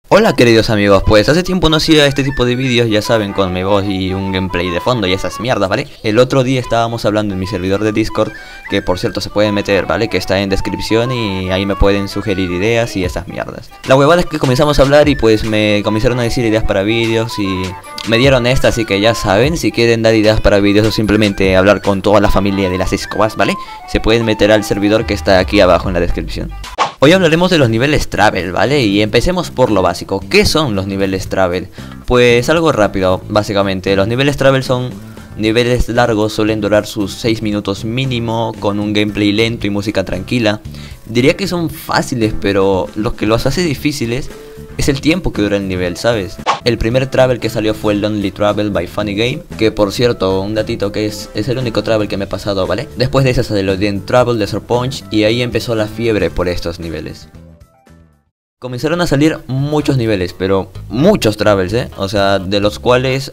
Hola queridos amigos, pues hace tiempo no hacía este tipo de vídeos, ya saben, con mi voz y un gameplay de fondo y esas mierdas, ¿vale? El otro día estábamos hablando en mi servidor de Discord, que por cierto se pueden meter, ¿vale? Que está en descripción y ahí me pueden sugerir ideas y esas mierdas. La huevada es que comenzamos a hablar y pues me comenzaron a decir ideas para vídeos y me dieron esta, así que ya saben, si quieren dar ideas para vídeos o simplemente hablar con toda la familia de las escobas, ¿vale? Se pueden meter al servidor que está aquí abajo en la descripción. Hoy hablaremos de los niveles Travel, ¿vale? Y empecemos por lo básico. ¿Qué son los niveles Travel? Pues algo rápido, básicamente. Los niveles Travel son niveles largos, suelen durar sus 6 minutos mínimo, con un gameplay lento y música tranquila. Diría que son fáciles, pero lo que los hace difíciles es el tiempo que dura el nivel, ¿sabes? El primer Travel que salió fue el Lonely Travel by Funny Game, que por cierto, un datito que es el único Travel que me he pasado, ¿vale? Después de ese salió el End Travel de Sir Punch y ahí empezó la fiebre por estos niveles. Comenzaron a salir muchos niveles, pero muchos Travels, o sea, de los cuales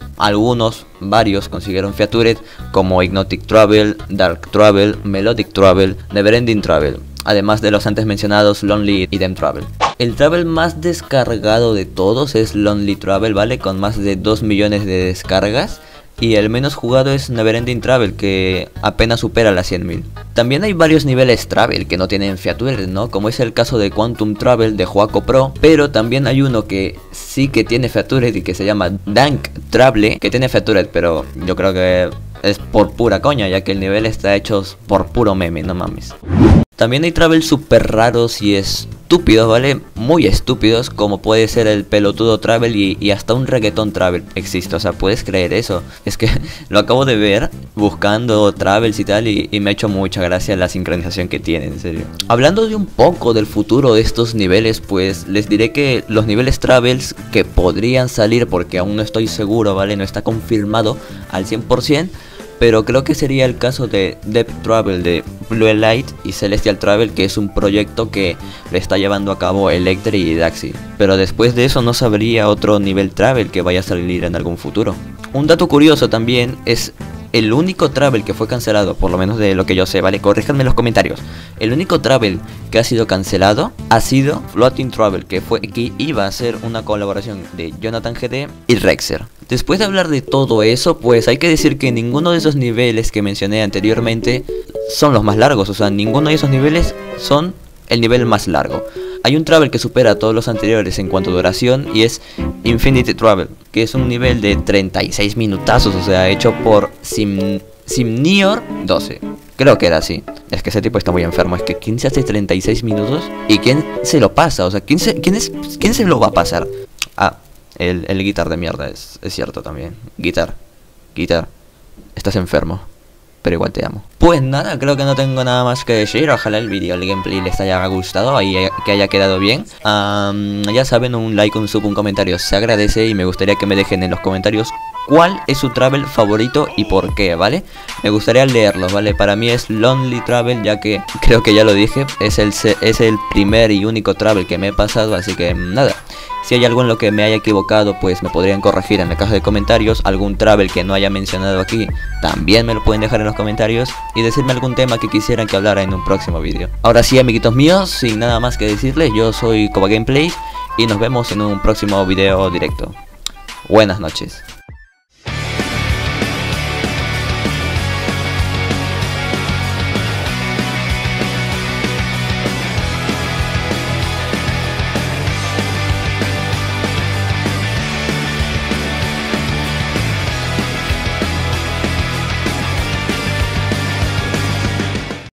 varios consiguieron Featured, como Hypnotic Travel, Dark Travel, Melodic Travel, Neverending Travel, además de los antes mencionados Lonely y Dem Travel. El Travel más descargado de todos es Lonely Travel, ¿vale? Con más de 2 millones de descargas. Y el menos jugado es Neverending Travel, que apenas supera las 100.000. También hay varios niveles Travel que no tienen Featured, ¿no? Como es el caso de Quantum Travel de Joaco Pro. Pero también hay uno que sí que tiene Featured y que se llama Dank Travel, que tiene Featured, pero yo creo que es por pura coña, ya que el nivel está hecho por puro meme, no mames. También hay Travel super raros y estúpidos, ¿vale? Muy estúpidos, como puede ser el Pelotudo Travel y hasta un Reggaeton Travel existe, o sea, ¿puedes creer eso? Es que lo acabo de ver buscando Travels y tal y me ha hecho mucha gracia la sincronización que tiene, en serio. Hablando de un poco del futuro de estos niveles, pues les diré que los niveles Travels que podrían salir, porque aún no estoy seguro, ¿vale? No está confirmado al 100%. Pero creo que sería el caso de Depth Travel de Blue Light y Celestial Travel, que es un proyecto que le está llevando a cabo Electre y Daxi. Pero después de eso no sabría otro nivel Travel que vaya a salir en algún futuro. Un dato curioso también es el único Travel que fue cancelado, por lo menos de lo que yo sé, ¿vale? Corríjanme en los comentarios. El único Travel que ha sido cancelado ha sido Floating Travel, que iba a ser una colaboración de Jonathan GD y Rexer. Después de hablar de todo eso, pues hay que decir que ninguno de esos niveles que mencioné anteriormente son los más largos. O sea, ninguno de esos niveles son el nivel más largo. Hay un Travel que supera a todos los anteriores en cuanto a duración y es Infinity Travel, que es un nivel de 36 minutazos, o sea, hecho por Simnior 12. Creo que era así. Es que ese tipo está muy enfermo. Es que ¿quién se hace 36 minutos? ¿Y quién se lo pasa? O sea, ¿quién se lo va a pasar? Ah, el guitar de mierda es cierto también. Guitar, estás enfermo, pero igual te amo. Pues nada, creo que no tengo nada más que decir. Ojalá el vídeo, el gameplay les haya gustado y que haya quedado bien. Ya saben, un like, un sub, un comentario se agradece. Y me gustaría que me dejen en los comentarios cuál es su Travel favorito y por qué, ¿vale? Me gustaría leerlos, ¿vale? Para mí es Lonely Travel, ya que creo que ya lo dije, es el primer y único Travel que me he pasado, así que nada. Si hay algo en lo que me haya equivocado, pues me podrían corregir en la caja de comentarios. Algún Travel que no haya mencionado aquí, también me lo pueden dejar en los comentarios. Y decirme algún tema que quisieran que hablara en un próximo vídeo. Ahora sí, amiguitos míos, sin nada más que decirles, yo soy Koba Gameplay y nos vemos en un próximo video directo. Buenas noches.